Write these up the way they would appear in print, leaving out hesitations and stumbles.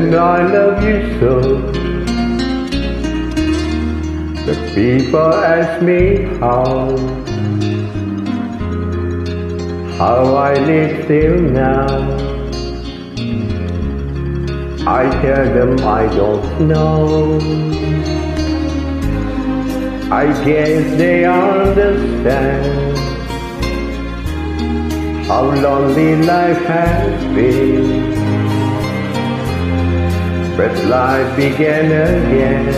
And I love you so. The people ask me how I live till now. I tell them I don't know. I guess they understand how lonely life has been. But life began again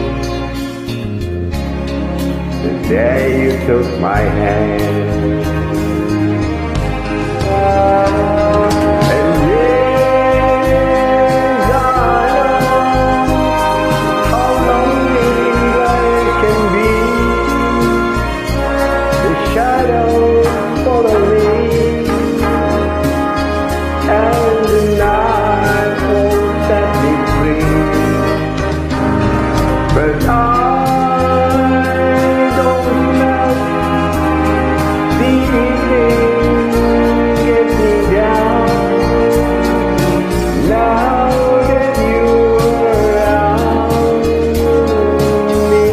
the day you took my hand. And yes, I know how lonely life can be. The shadows follow me, and the night won't set me free. But I don't let the evening get me down. Now that you're around me,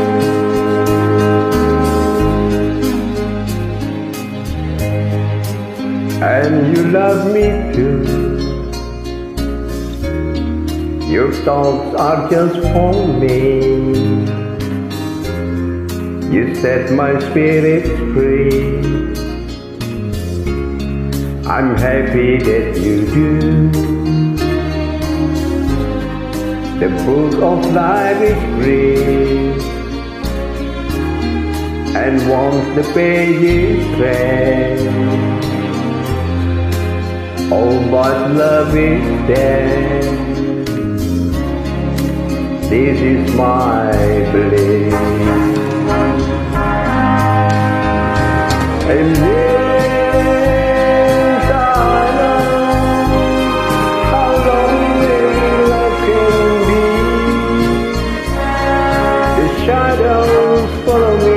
and you love me too. Your thoughts are just for me. You set my spirit free. I'm happy that you do. The book of life is free, and once the page is read, all but love is dead. This is my belief. And yes, I know how lonely love can be. The shadows follow me,